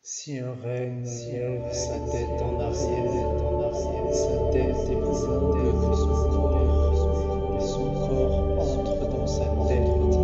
Si un renne lève sa tête en arrière, sa tête est plus longue que son corps, et son corps entre dans sa tête.